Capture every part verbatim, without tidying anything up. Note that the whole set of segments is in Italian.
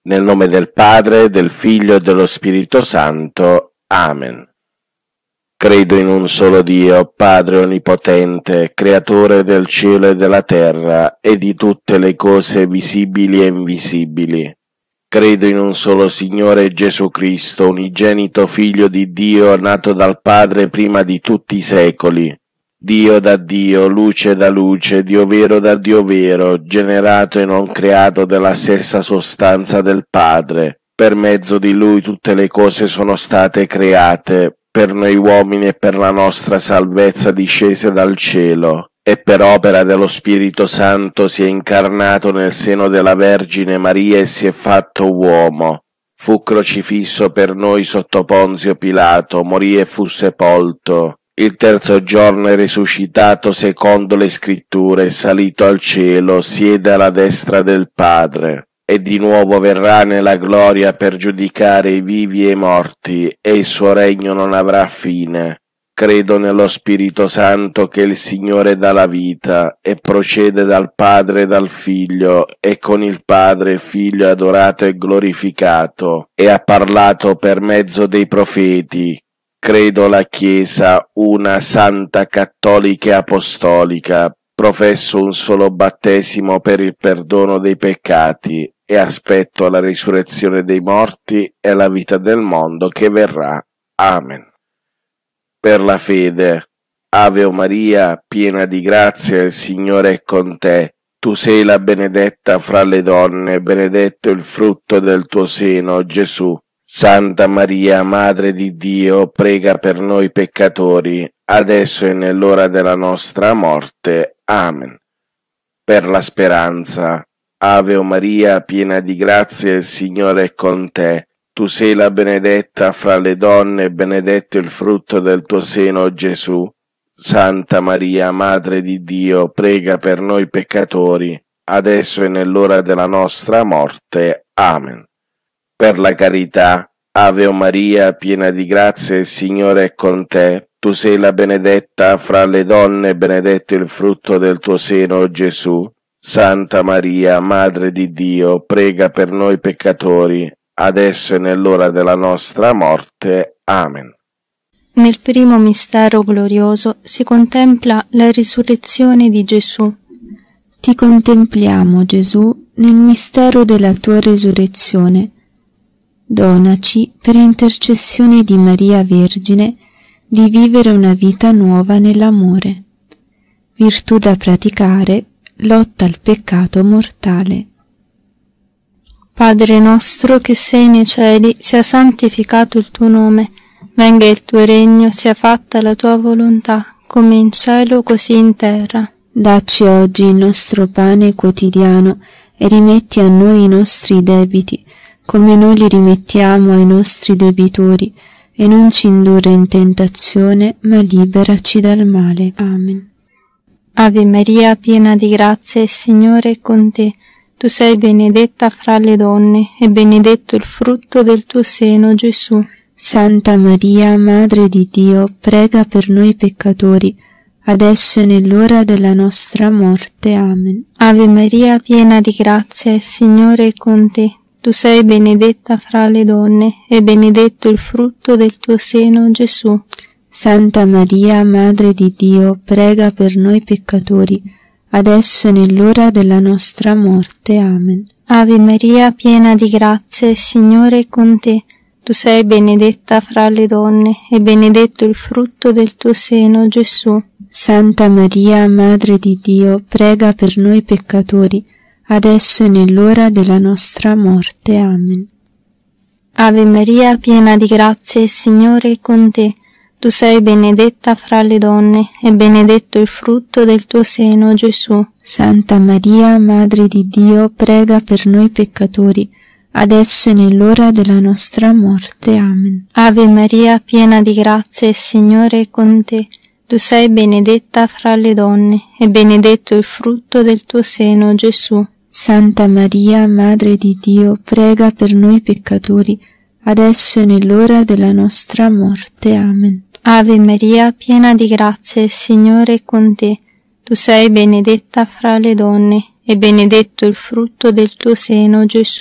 Nel nome del Padre, del Figlio e dello Spirito Santo. Amen. Credo in un solo Dio, Padre Onnipotente, Creatore del cielo e della terra e di tutte le cose visibili e invisibili. Credo in un solo Signore Gesù Cristo, unigenito Figlio di Dio, nato dal Padre prima di tutti i secoli. Dio da Dio, luce da luce, Dio vero da Dio vero, generato e non creato della stessa sostanza del Padre. Per mezzo di Lui tutte le cose sono state create, per noi uomini e per la nostra salvezza discese dal cielo, e per opera dello Spirito Santo si è incarnato nel seno della Vergine Maria e si è fatto uomo. Fu crocifisso per noi sotto Ponzio Pilato, morì e fu sepolto. Il terzo giorno è risuscitato secondo le scritture, è salito al cielo, siede alla destra del Padre, e di nuovo verrà nella gloria per giudicare i vivi e i morti, e il suo regno non avrà fine. Credo nello Spirito Santo che il Signore dà la vita, e procede dal Padre e dal Figlio, e con il Padre e Figlio è adorato e glorificato, e ha parlato per mezzo dei profeti. Credo la Chiesa, una santa, cattolica e apostolica, professo un solo battesimo per il perdono dei peccati e aspetto la risurrezione dei morti e la vita del mondo che verrà. Amen. Per la fede, Ave o Maria, piena di grazia, il Signore è con te. Tu sei la benedetta fra le donne, benedetto il frutto del tuo seno, Gesù. Santa Maria, Madre di Dio, prega per noi peccatori, adesso e nell'ora della nostra morte. Amen. Per la speranza, Ave o Maria, piena di grazia, il Signore è con te. Tu sei la benedetta fra le donne, benedetto il frutto del tuo seno, Gesù. Santa Maria, Madre di Dio, prega per noi peccatori, adesso e nell'ora della nostra morte. Amen. Per la carità, Ave o Maria, piena di grazia, il Signore è con te. Tu sei la benedetta fra le donne, benedetto il frutto del tuo seno, Gesù. Santa Maria, Madre di Dio, prega per noi peccatori, adesso e nell'ora della nostra morte. Amen. Nel primo mistero glorioso si contempla la risurrezione di Gesù. Ti contempliamo, Gesù, nel mistero della tua risurrezione. Donaci, per intercessione di Maria Vergine, di vivere una vita nuova nell'amore. Virtù da praticare, lotta al peccato mortale. Padre nostro che sei nei cieli, sia santificato il tuo nome, venga il tuo regno, sia fatta la tua volontà, come in cielo così in terra. Dacci oggi il nostro pane quotidiano e rimetti a noi i nostri debiti, come noi li rimettiamo ai nostri debitori, e non ci indurre in tentazione, ma liberaci dal male. Amen. Ave Maria, piena di grazia, il Signore è con te. Tu sei benedetta fra le donne, e benedetto il frutto del tuo seno, Gesù. Santa Maria, Madre di Dio, prega per noi peccatori, adesso e nell'ora della nostra morte. Amen. Ave Maria, piena di grazia, il Signore è con te. Tu sei benedetta fra le donne, e benedetto il frutto del tuo seno, Gesù. Santa Maria, Madre di Dio, prega per noi peccatori, adesso e nell'ora della nostra morte. Amen. Ave Maria, piena di grazia, il Signore è con te. Tu sei benedetta fra le donne, e benedetto il frutto del tuo seno, Gesù. Santa Maria, Madre di Dio, prega per noi peccatori, adesso e nell'ora della nostra morte. Amen. Ave Maria, piena di grazia, il Signore è con te. Tu sei benedetta fra le donne, e benedetto il frutto del tuo seno, Gesù. Santa Maria, Madre di Dio, prega per noi peccatori, adesso e nell'ora della nostra morte. Amen. Ave Maria, piena di grazia, il Signore è con te. Tu sei benedetta fra le donne, e benedetto il frutto del tuo seno, Gesù. Santa Maria, Madre di Dio, prega per noi peccatori, adesso e nell'ora della nostra morte. Amen. Ave Maria, piena di grazia, il Signore è con te. Tu sei benedetta fra le donne, e benedetto il frutto del tuo seno, Gesù.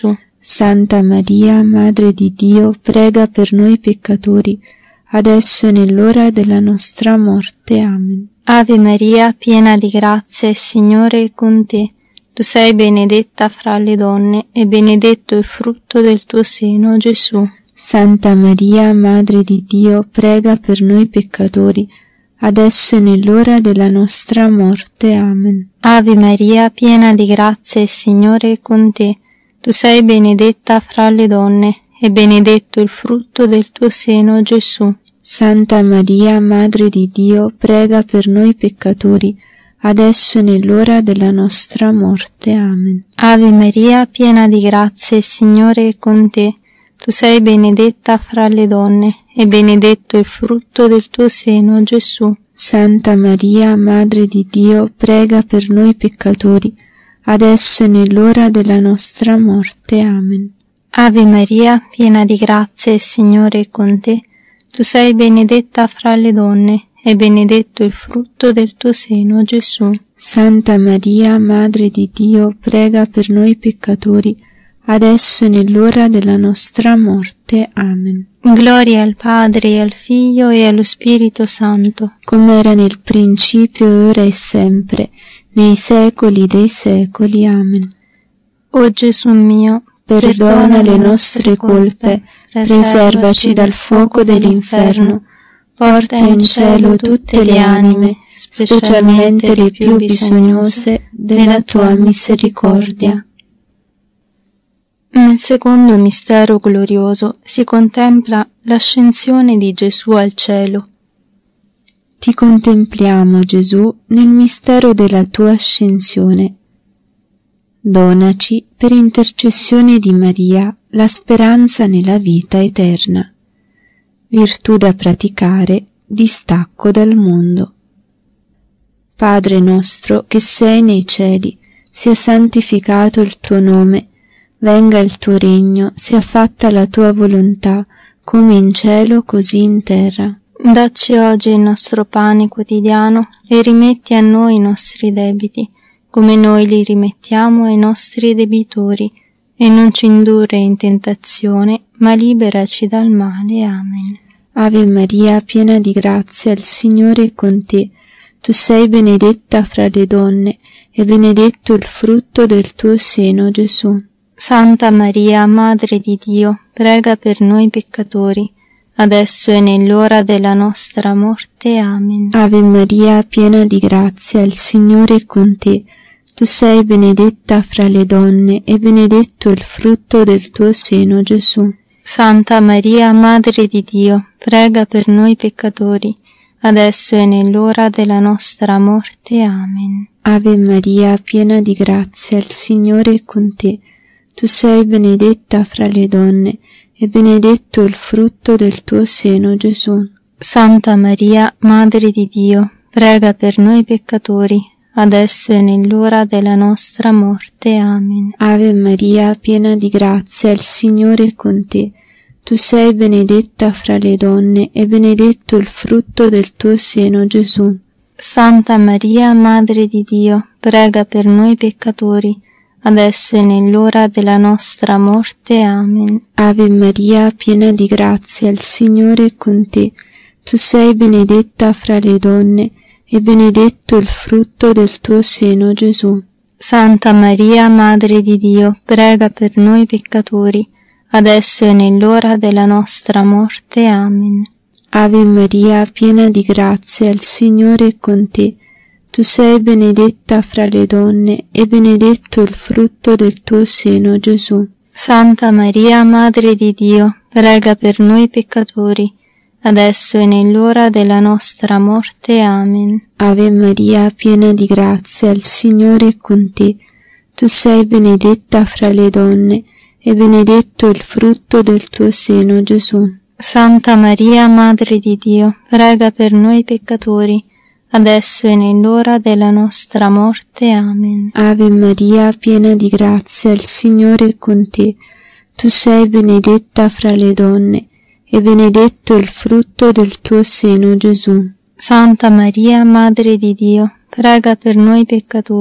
Santa Maria, Madre di Dio, prega per noi peccatori, adesso e nell'ora della nostra morte. Amen. Ave Maria, piena di grazia, il Signore è con te. Tu sei benedetta fra le donne, e benedetto il frutto del tuo seno, Gesù. Santa Maria, Madre di Dio, prega per noi peccatori, adesso e nell'ora della nostra morte. Amen. Ave Maria, piena di grazia, il Signore è con te. Tu sei benedetta fra le donne, e benedetto il frutto del tuo seno, Gesù. Santa Maria, Madre di Dio, prega per noi peccatori, adesso e nell'ora della nostra morte. Amen. Ave Maria, piena di grazia, il Signore è con te. Tu sei benedetta fra le donne, e benedetto il frutto del tuo seno, Gesù. Santa Maria, Madre di Dio, prega per noi peccatori, adesso e nell'ora della nostra morte. Amen. Ave Maria, piena di grazia, il Signore è con te. Tu sei benedetta fra le donne, e benedetto il frutto del tuo seno, Gesù. Santa Maria, Madre di Dio, prega per noi peccatori, adesso e nell'ora della nostra morte. Amen. Gloria al Padre, e al Figlio, e allo Spirito Santo, come era nel principio, ora e sempre, nei secoli dei secoli. Amen. O Gesù mio, perdona le nostre colpe, preservaci dal fuoco dell'inferno, porta in cielo tutte le anime, specialmente le più bisognose della tua misericordia. Nel secondo mistero glorioso si contempla l'ascensione di Gesù al cielo. Ti contempliamo, Gesù, nel mistero della tua ascensione. Donaci, per intercessione di Maria, la speranza nella vita eterna, virtù da praticare, distacco dal mondo. Padre nostro che sei nei cieli, sia santificato il tuo nome, venga il tuo regno, sia fatta la tua volontà, come in cielo così in terra. Dacci oggi il nostro pane quotidiano e rimetti a noi i nostri debiti, come noi li rimettiamo ai nostri debitori, e non ci indurre in tentazione, ma liberaci dal male. Amen. Ave Maria, piena di grazia, il Signore è con te. Tu sei benedetta fra le donne, e benedetto il frutto del tuo seno, Gesù. Santa Maria, Madre di Dio, prega per noi peccatori, adesso e nell'ora della nostra morte. Amen. Ave Maria, piena di grazia, il Signore è con te. Tu sei benedetta fra le donne, e benedetto il frutto del tuo seno, Gesù. Santa Maria, Madre di Dio, prega per noi peccatori, adesso e nell'ora della nostra morte. Amen. Ave Maria, piena di grazia, il Signore è con te. Tu sei benedetta fra le donne, e benedetto il frutto del tuo seno, Gesù. Santa Maria, Madre di Dio, prega per noi peccatori, adesso e nell'ora della nostra morte. Amen. Ave Maria, piena di grazia, il Signore è con te. Tu sei benedetta fra le donne, e benedetto il frutto del tuo seno, Gesù. Santa Maria, Madre di Dio, prega per noi peccatori, adesso e nell'ora della nostra morte. Amen. Ave Maria, piena di grazia, il Signore è con te. Tu sei benedetta fra le donne, e benedetto il frutto del tuo seno, Gesù. Santa Maria, Madre di Dio, prega per noi peccatori, adesso e nell'ora della nostra morte. Amen. Ave Maria, piena di grazia, il Signore è con te. Tu sei benedetta fra le donne, e benedetto il frutto del tuo seno, Gesù. Santa Maria, Madre di Dio, prega per noi peccatori, adesso e nell'ora della nostra morte. Amen. Ave Maria, piena di grazia, il Signore è con te. Tu sei benedetta fra le donne, e benedetto il frutto del tuo seno, Gesù. Santa Maria, Madre di Dio, prega per noi peccatori, adesso e nell'ora della nostra morte. Amen. Ave Maria, piena di grazia, il Signore è con te. Tu sei benedetta fra le donne, e benedetto il frutto del tuo seno, Gesù. Santa Maria, Madre di Dio, prega per noi peccatori,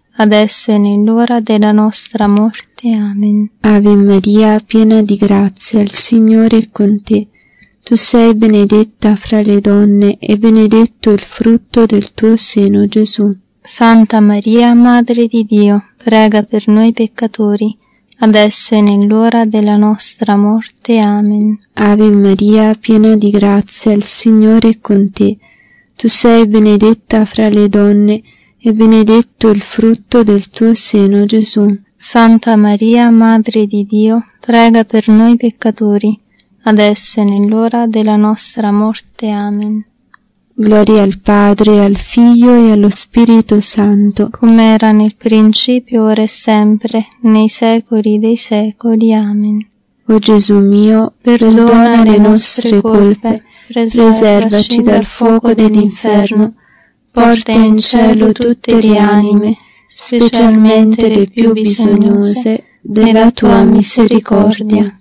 adesso e nell'ora della nostra morte. Amen. Ave Maria, piena di grazia, il Signore è con te. Tu sei benedetta fra le donne e benedetto il frutto del tuo seno, Gesù. Santa Maria, Madre di Dio, prega per noi peccatori, adesso e nell'ora della nostra morte. Amen. Ave Maria, piena di grazia, il Signore è con te. Tu sei benedetta fra le donne e benedetto il frutto del tuo seno, Gesù. Santa Maria, Madre di Dio, prega per noi peccatori, adesso e nell'ora della nostra morte. Amen. Gloria al Padre, al Figlio e allo Spirito Santo, come era nel principio, ora e sempre, nei secoli dei secoli. Amen. O Gesù mio, perdona, perdona le nostre colpe, preservaci dal fuoco dell'inferno, porta in cielo tutte le anime, specialmente le più bisognose della tua misericordia.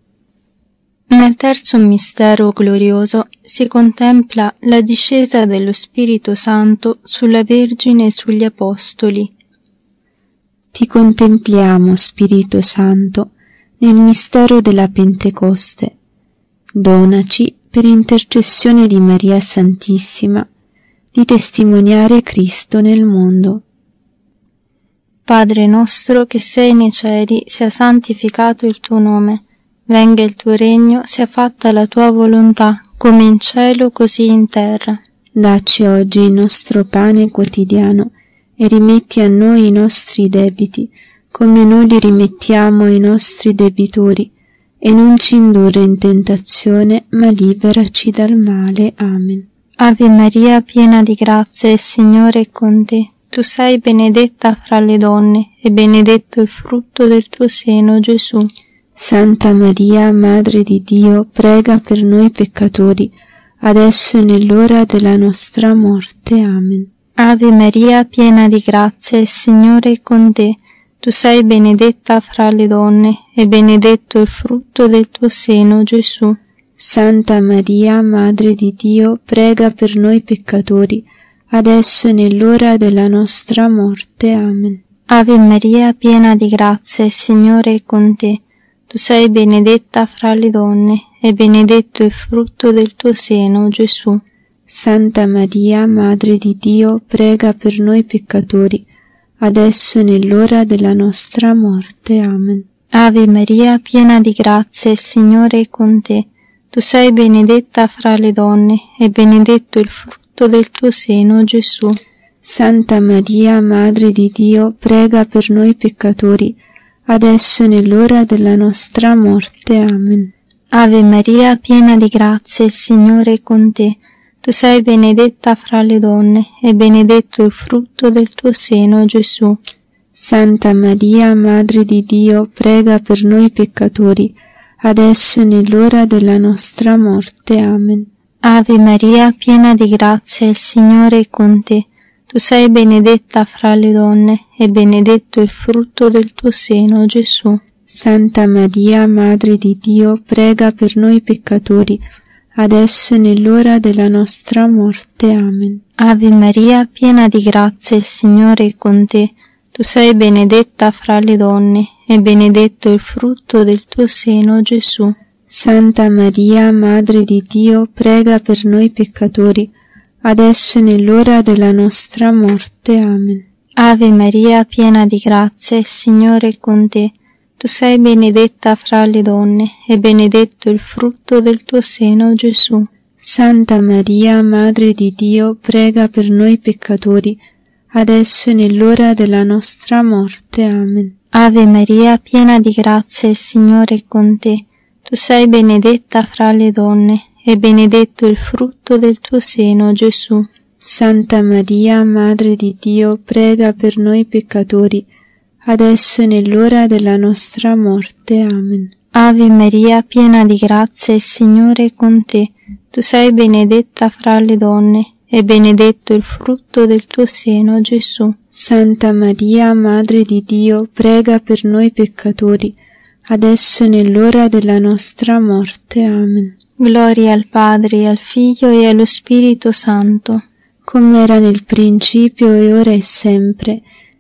Nel terzo mistero glorioso si contempla la discesa dello Spirito Santo sulla Vergine e sugli Apostoli. Ti contempliamo, Spirito Santo, nel mistero della Pentecoste. Donaci, per intercessione di Maria Santissima, di testimoniare Cristo nel mondo. Padre nostro che sei nei cieli, sia santificato il tuo nome. Venga il tuo regno, sia fatta la tua volontà, come in cielo così in terra. Dacci oggi il nostro pane quotidiano e rimetti a noi i nostri debiti, come noi li rimettiamo ai nostri debitori, e non ci indurre in tentazione, ma liberaci dal male. Amen. Ave Maria, piena di grazia, il Signore è con te. Tu sei benedetta fra le donne, e benedetto il frutto del tuo seno, Gesù. Santa Maria, Madre di Dio, prega per noi peccatori, adesso e nell'ora della nostra morte. Amen. Ave Maria, piena di grazia, il Signore è con te. Tu sei benedetta fra le donne, e benedetto il frutto del tuo seno, Gesù. Santa Maria, Madre di Dio, prega per noi peccatori, adesso e nell'ora della nostra morte. Amen. Ave Maria, piena di grazia, il Signore è con te. Tu sei benedetta fra le donne, e benedetto il frutto del tuo seno, Gesù. Santa Maria, Madre di Dio, prega per noi peccatori, adesso e nell'ora della nostra morte. Amen. Ave Maria, piena di grazia, il Signore è con te. Tu sei benedetta fra le donne, e benedetto il frutto del tuo seno, Gesù. Santa Maria, Madre di Dio, prega per noi peccatori, adesso e nell'ora della nostra morte. Amen. Ave Maria, piena di grazia, il Signore è con te. Tu sei benedetta fra le donne, e benedetto il frutto del tuo seno, Gesù. Santa Maria, Madre di Dio, prega per noi peccatori, adesso e nell'ora della nostra morte. Amen. Ave Maria, piena di grazia, il Signore è con te. Tu sei benedetta fra le donne, e benedetto il frutto del tuo seno, Gesù. Santa Maria, Madre di Dio, prega per noi peccatori, adesso e nell'ora della nostra morte. Amen. Ave Maria, piena di grazia, il Signore è con te. Tu sei benedetta fra le donne, e benedetto il frutto del tuo seno, Gesù. Santa Maria, Madre di Dio, prega per noi peccatori, adesso e nell'ora della nostra morte. Amen. Ave Maria, piena di grazia, il Signore è con te. Tu sei benedetta fra le donne, e benedetto il frutto del tuo seno, Gesù. Santa Maria, Madre di Dio, prega per noi peccatori, adesso e nell'ora della nostra morte. Amen. Ave Maria, piena di grazia, il Signore è con te. Tu sei benedetta fra le donne, e benedetto il frutto del tuo seno, Gesù. Santa Maria, Madre di Dio, prega per noi peccatori, adesso e nell'ora della nostra morte. Amen. Ave Maria, piena di grazia, il Signore è con te. Tu sei benedetta fra le donne, e benedetto il frutto del tuo seno, Gesù. Santa Maria, Madre di Dio, prega per noi peccatori, adesso e nell'ora della nostra morte. Amen. Gloria al Padre, al Figlio e allo Spirito Santo, come era nel principio e ora e sempre,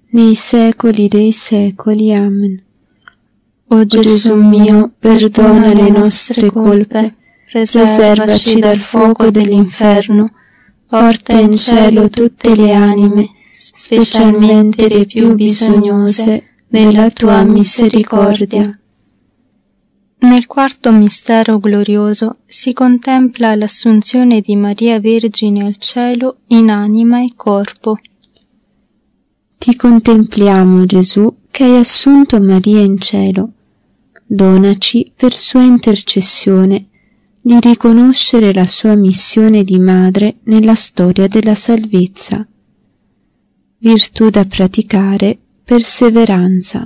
nei secoli dei secoli. Amen. O Gesù mio, perdona le nostre colpe, preservaci dal fuoco dell'inferno, porta in cielo tutte le anime, specialmente le più bisognose della tua misericordia. Nel quarto mistero glorioso si contempla l'assunzione di Maria Vergine al cielo in anima e corpo. Ti contempliamo, Gesù, che hai assunto Maria in cielo. Donaci, per sua intercessione, di riconoscere la sua missione di madre nella storia della salvezza. Virtù da praticare, perseveranza.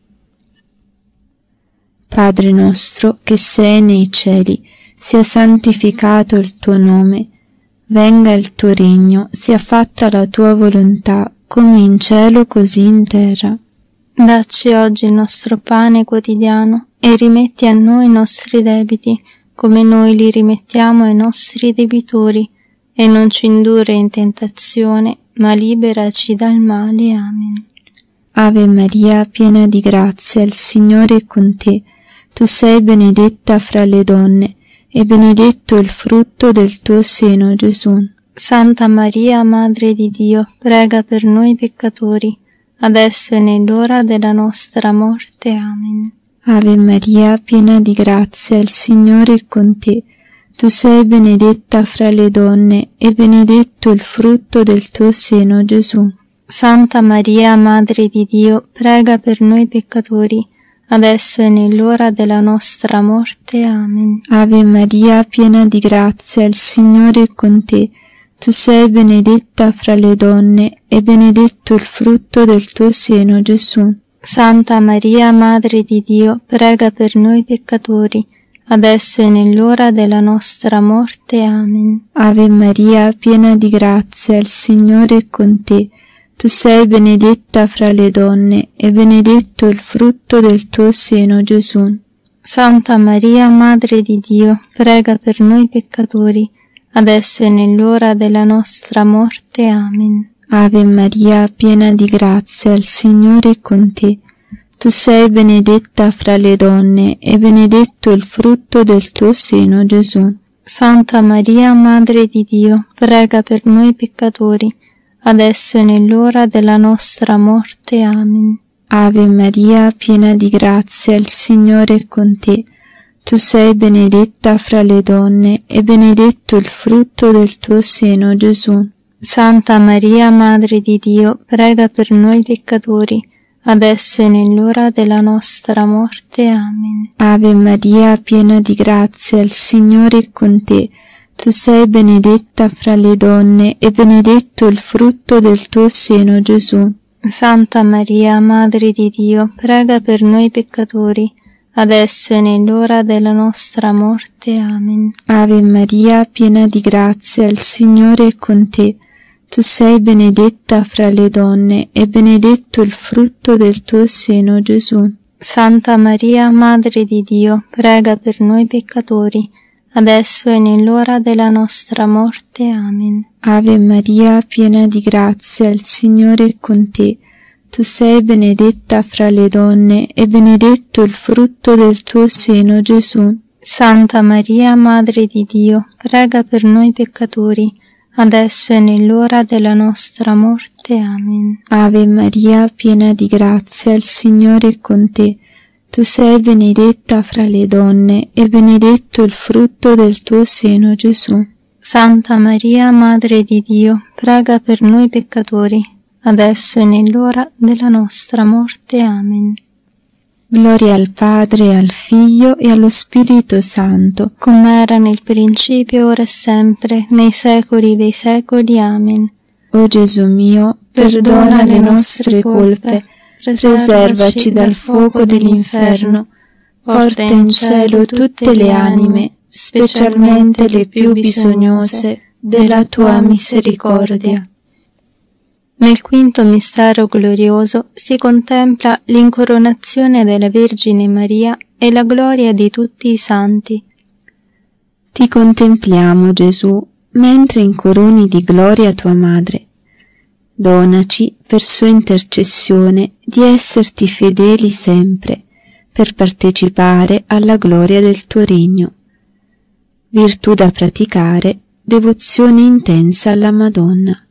Padre nostro che sei nei cieli, sia santificato il tuo nome, venga il tuo regno, sia fatta la tua volontà, come in cielo così in terra. Dacci oggi il nostro pane quotidiano e rimetti a noi i nostri debiti, come noi li rimettiamo ai nostri debitori, e non ci indurre in tentazione, ma liberaci dal male. Amen. Ave Maria, piena di grazia, il Signore è con te. Tu sei benedetta fra le donne, e benedetto il frutto del tuo seno, Gesù. Santa Maria, Madre di Dio, prega per noi peccatori, adesso e nell'ora della nostra morte. Amen. Ave Maria, piena di grazia, il Signore è con te. Tu sei benedetta fra le donne, e benedetto il frutto del tuo seno, Gesù. Santa Maria, Madre di Dio, prega per noi peccatori, adesso e nell'ora della nostra morte. Amen. Ave Maria, piena di grazia, il Signore è con te. Tu sei benedetta fra le donne, e benedetto il frutto del tuo seno, Gesù. Santa Maria, Madre di Dio, prega per noi peccatori, adesso e nell'ora della nostra morte. Amen. Ave Maria, piena di grazia, il Signore è con te. Tu sei benedetta fra le donne, e benedetto il frutto del tuo seno, Gesù. Santa Maria, Madre di Dio, prega per noi peccatori, adesso e nell'ora della nostra morte. Amen. Ave Maria, piena di grazia, il Signore è con te. Tu sei benedetta fra le donne, e benedetto il frutto del tuo seno, Gesù. Santa Maria, Madre di Dio, prega per noi peccatori, adesso e nell'ora della nostra morte. Amen. Ave Maria, piena di grazia, il Signore è con te. Tu sei benedetta fra le donne, e benedetto il frutto del tuo seno, Gesù. Santa Maria, Madre di Dio, prega per noi peccatori, adesso e nell'ora della nostra morte. Amen. Ave Maria, piena di grazia, il Signore è con te. Tu sei benedetta fra le donne, e benedetto il frutto del tuo seno, Gesù. Santa Maria, Madre di Dio, prega per noi peccatori, adesso e nell'ora della nostra morte. Amen. Ave Maria, piena di grazia, il Signore è con te. Tu sei benedetta fra le donne, e benedetto il frutto del tuo seno, Gesù. Santa Maria, Madre di Dio, prega per noi peccatori, adesso e nell'ora della nostra morte. Amen. Ave Maria, piena di grazia, il Signore è con te. Tu sei benedetta fra le donne, e benedetto il frutto del tuo seno, Gesù. Santa Maria, Madre di Dio, prega per noi peccatori, adesso e nell'ora della nostra morte. Amen. Ave Maria, piena di grazia, il Signore è con te. Tu sei benedetta fra le donne, e benedetto il frutto del tuo seno, Gesù. Santa Maria, Madre di Dio, prega per noi peccatori, adesso e nell'ora della nostra morte. Amen. Gloria al Padre, al Figlio e allo Spirito Santo, come era nel principio, ora e sempre, nei secoli dei secoli. Amen. O Gesù mio, perdona le nostre colpe, preservaci dal fuoco dell'inferno, porta in cielo tutte le anime, specialmente le più bisognose della tua misericordia. Nel quinto mistero glorioso si contempla l'incoronazione della Vergine Maria e la gloria di tutti i santi. Ti contempliamo, Gesù, mentre incoroni di gloria tua Madre. Donaci, per sua intercessione, di esserti fedeli sempre, per partecipare alla gloria del tuo regno. Virtù da praticare, devozione intensa alla Madonna.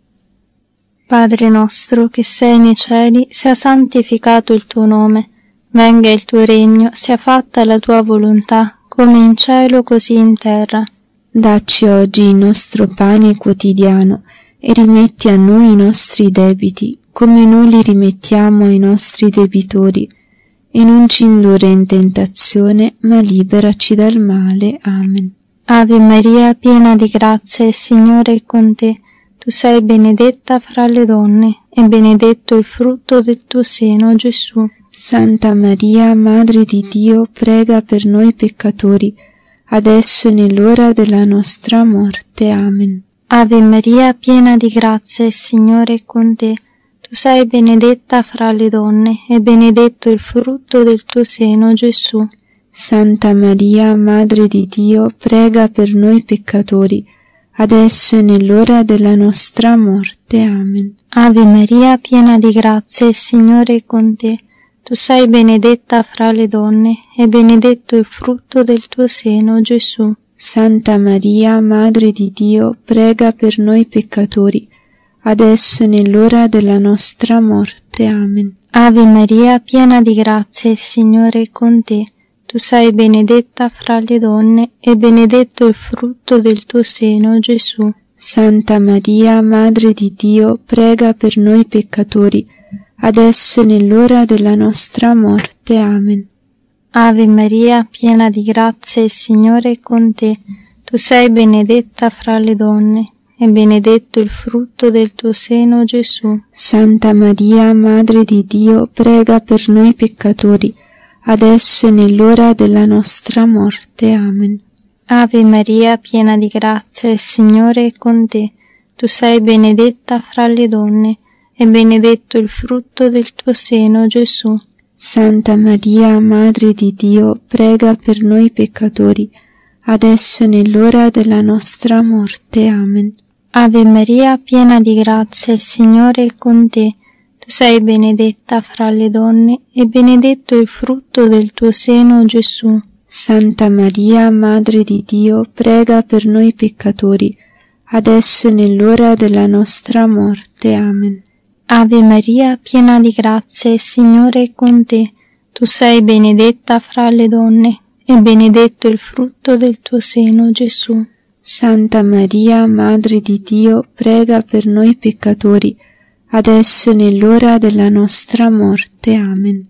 Padre nostro che sei nei cieli, sia santificato il tuo nome, venga il tuo regno, sia fatta la tua volontà, come in cielo così in terra. Dacci oggi il nostro pane quotidiano e rimetti a noi i nostri debiti, come noi li rimettiamo ai nostri debitori, e non ci indurre in tentazione, ma liberaci dal male. Amen. Ave Maria, piena di grazia, il Signore è con te. Tu sei benedetta fra le donne, e benedetto il frutto del tuo seno, Gesù. Santa Maria, Madre di Dio, prega per noi peccatori, adesso e nell'ora della nostra morte. Amen. Ave Maria, piena di grazia, il Signore è con te. Tu sei benedetta fra le donne, e benedetto il frutto del tuo seno, Gesù. Santa Maria, Madre di Dio, prega per noi peccatori, adesso e nell'ora della nostra morte. Amen. Ave Maria, piena di grazia, il Signore è con te. Tu sei benedetta fra le donne, e benedetto il frutto del tuo seno, Gesù. Santa Maria, Madre di Dio, prega per noi peccatori, adesso e nell'ora della nostra morte. Amen. Ave Maria, piena di grazia, il Signore è con te. Tu sei benedetta fra le donne, e benedetto il frutto del tuo seno, Gesù. Santa Maria, Madre di Dio, prega per noi peccatori, adesso e nell'ora della nostra morte. Amen. Ave Maria, piena di grazia, il Signore è con te. Tu sei benedetta fra le donne, e benedetto il frutto del tuo seno, Gesù. Santa Maria, Madre di Dio, prega per noi peccatori, adesso e nell'ora della nostra morte. Amen. Ave Maria, piena di grazia, il Signore è con te. Tu sei benedetta fra le donne, e benedetto il frutto del tuo seno, Gesù. Santa Maria, Madre di Dio, prega per noi peccatori, adesso e nell'ora della nostra morte. Amen. Ave Maria, piena di grazia, il Signore è con te. Tu sei benedetta fra le donne, e benedetto il frutto del tuo seno, Gesù. Santa Maria, Madre di Dio, prega per noi peccatori, adesso e nell'ora della nostra morte. Amen. Ave Maria, piena di grazia, il Signore è con te. Tu sei benedetta fra le donne, e benedetto il frutto del tuo seno, Gesù. Santa Maria, Madre di Dio, prega per noi peccatori, adesso e nell'ora della nostra morte. Amen.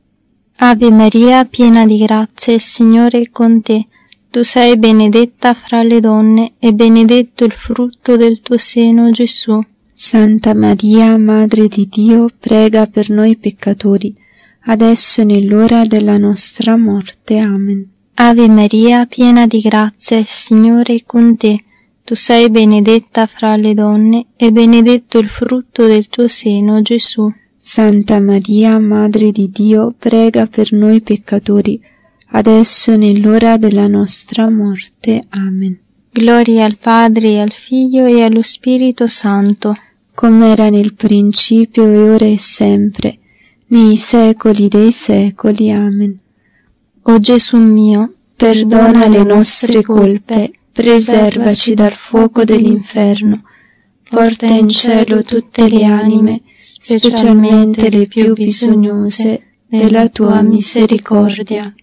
Ave Maria, piena di grazia, il Signore è con te. Tu sei benedetta fra le donne, e benedetto il frutto del tuo seno, Gesù. Santa Maria, Madre di Dio, prega per noi peccatori, adesso e nell'ora della nostra morte. Amen. Ave Maria, piena di grazia, il Signore è con te. Tu sei benedetta fra le donne, e benedetto il frutto del tuo seno, Gesù. Santa Maria, Madre di Dio, prega per noi peccatori, adesso e nell'ora della nostra morte. Amen. Gloria al Padre, e al Figlio, e allo Spirito Santo, come era nel principio, e ora e sempre, nei secoli dei secoli. Amen. O Gesù mio, perdona le nostre colpe, preservaci dal fuoco dell'inferno, porta in cielo tutte le anime, specialmente le più bisognose della tua misericordia.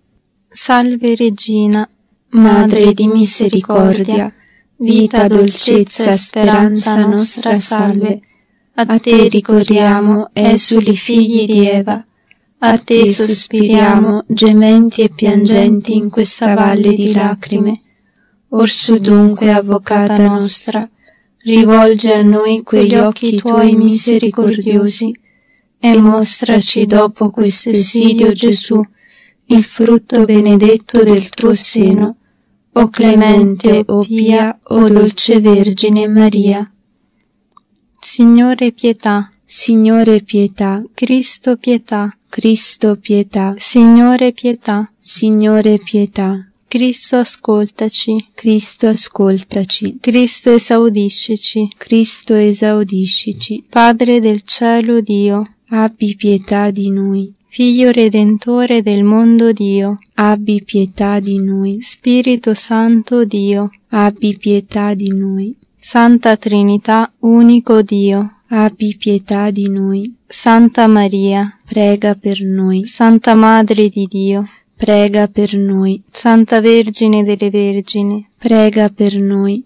Salve Regina, Madre di misericordia, vita, dolcezza e speranza nostra salve. A te ricorriamo, esuli figli di Eva, a te sospiriamo, gementi e piangenti in questa valle di lacrime. Orsù dunque, avvocata nostra, rivolge a noi quegli occhi tuoi misericordiosi, e mostraci dopo questo esilio, Gesù, il frutto benedetto del tuo seno, o clemente, o pia, o dolce Vergine Maria. Signore pietà, Signore pietà, Cristo pietà, Cristo pietà, Signore pietà, Signore pietà. Cristo ascoltaci. Cristo ascoltaci. Cristo esaudiscici. Cristo esaudiscici. Padre del cielo Dio, abbi pietà di noi. Figlio Redentore del mondo Dio, abbi pietà di noi. Spirito Santo Dio, abbi pietà di noi. Santa Trinità, unico Dio, abbi pietà di noi. Santa Maria, prega per noi. Santa Madre di Dio, prega per noi. Santa Vergine delle Vergini, prega per noi.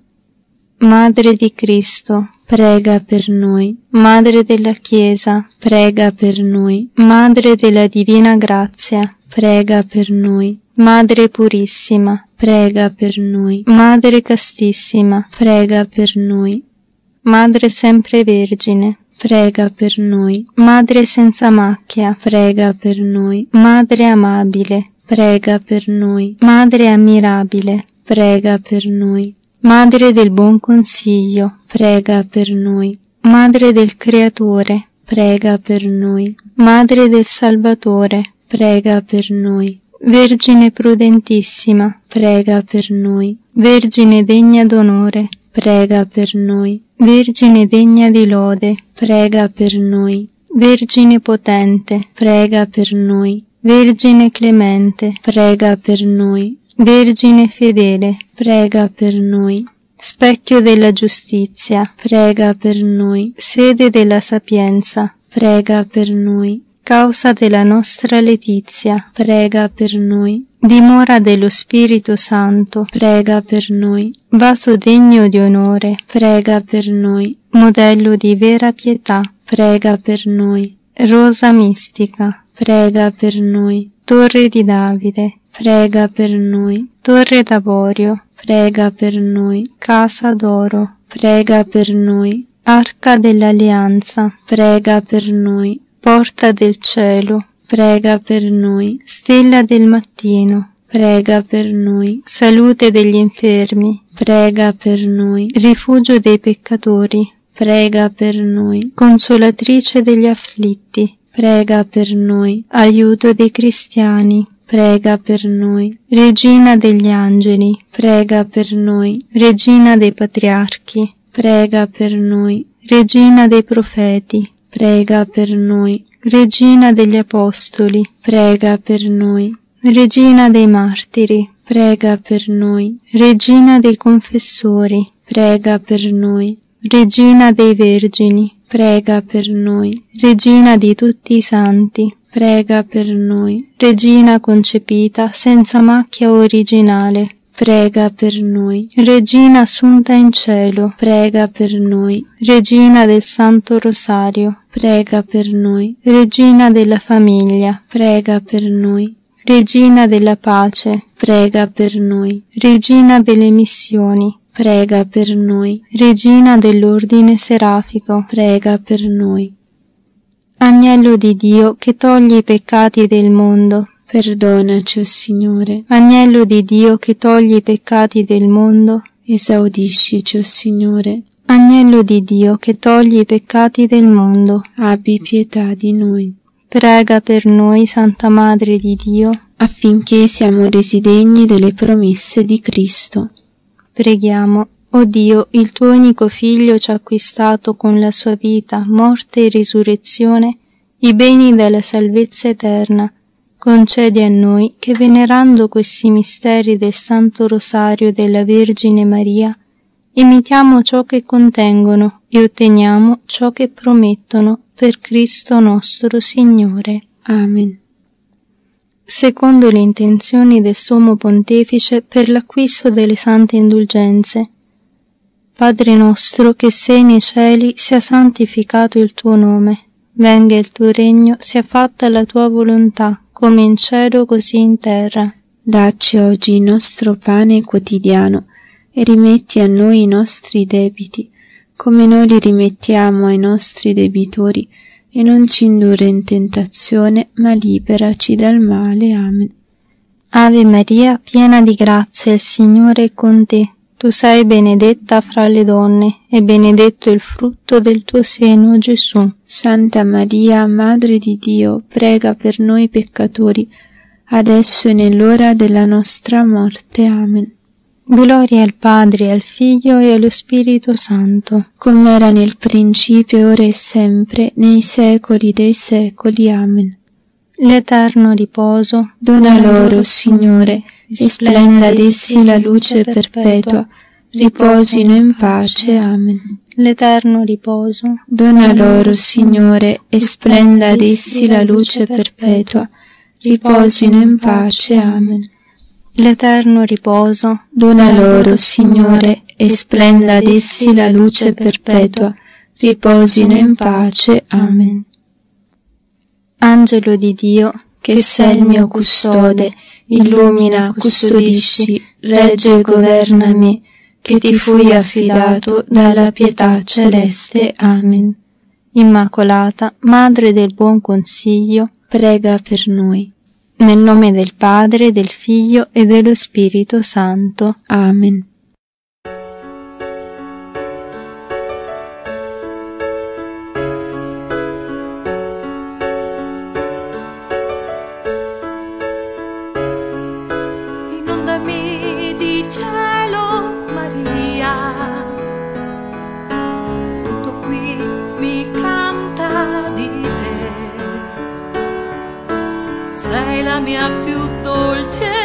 Madre di Cristo, prega per noi. Madre della Chiesa, prega per noi. Madre della Divina Grazia, prega per noi. Madre Purissima, prega per noi. Madre Castissima, prega per noi. Madre Sempre Vergine, prega per noi. Madre senza macchia, prega per noi. Madre amabile, prega per noi. Madre ammirabile, prega per noi. Madre del buon consiglio, prega per noi. Madre del Creatore, prega per noi. Madre del Salvatore, prega per noi. Vergine prudentissima, prega per noi. Vergine degna d'onore, prega per noi. Vergine degna di lode, prega per noi. Vergine potente, prega per noi. Vergine clemente, prega per noi. Vergine fedele, prega per noi. Specchio della giustizia, prega per noi. Sede della sapienza, prega per noi. Causa della nostra letizia, prega per noi. Dimora dello Spirito Santo, prega per noi. Vaso degno di onore, prega per noi. Modello di vera pietà, prega per noi. Rosa mistica, prega per noi. Torre di Davide, prega per noi. Torre d'Avorio, prega per noi. Casa d'oro, prega per noi. Arca dell'Alleanza, prega per noi. Porta del cielo, prega per noi. Stella del mattino, prega per noi. Salute degli infermi, prega per noi. Rifugio dei peccatori, prega per noi. Consolatrice degli afflitti, prega per noi. Aiuto dei cristiani, prega per noi. Regina degli angeli, prega per noi. Regina dei patriarchi, prega per noi. Regina dei profeti, prega per noi. Regina degli apostoli, prega per noi. Regina dei martiri, prega per noi. Regina dei confessori, prega per noi. Regina dei vergini, prega per noi. Regina di tutti i santi, prega per noi. Regina concepita senza macchia originale, prega per noi. Regina assunta in cielo, prega per noi. Regina del Santo Rosario, prega per noi. Regina della famiglia, prega per noi. Regina della pace, prega per noi. Regina delle missioni, prega per noi. Regina dell'ordine serafico, prega per noi. Agnello di Dio che toglie i peccati del mondo, perdonaci, o Signore. Agnello di Dio che toglie i peccati del mondo, esaudiscici, o Signore. Agnello di Dio che toglie i peccati del mondo, abbi pietà di noi. Prega per noi, Santa Madre di Dio, affinché siamo resi degni delle promesse di Cristo. Preghiamo. O Dio, il tuo unico Figlio ci ha acquistato con la sua vita, morte e risurrezione i beni della salvezza eterna. Concedi a noi che, venerando questi misteri del Santo Rosario della Vergine Maria, imitiamo ciò che contengono e otteniamo ciò che promettono, per Cristo nostro Signore. Amen. Secondo le intenzioni del Sommo Pontefice per l'acquisto delle sante indulgenze. Padre nostro che sei nei cieli, sia santificato il tuo nome. Venga il tuo regno, sia fatta la tua volontà, come in cielo così in terra. Dacci oggi il nostro pane quotidiano e rimetti a noi i nostri debiti, come noi li rimettiamo ai nostri debitori, e non ci indurre in tentazione, ma liberaci dal male. Amen. Ave Maria, piena di grazia, il Signore è con te. Tu sei benedetta fra le donne, e benedetto il frutto del tuo seno, Gesù. Santa Maria, Madre di Dio, prega per noi peccatori, adesso e nell'ora della nostra morte. Amen. Gloria al Padre, al Figlio e allo Spirito Santo, come era nel principio, ora e sempre, nei secoli dei secoli. Amen. L'eterno riposo dona loro, Signore, e splenda ad essi la luce perpetua. Riposino in pace. Amen. L'eterno riposo dona loro, Signore, e splenda ad essi la luce perpetua. Riposino in pace. Amen. L'eterno riposo dona loro, Signore, e splenda ad essi la luce perpetua. Riposino in pace. Amen. Angelo di Dio, che sei il mio custode, illumina, custodisci, regge e governa me, che ti fui affidato dalla pietà celeste. Amen. Immacolata, Madre del Buon Consiglio, prega per noi. Nel nome del Padre, del Figlio e dello Spirito Santo. Amen. Inondami di cielo, Maria, tutto qui mi canta di te. Sei la mia più dolce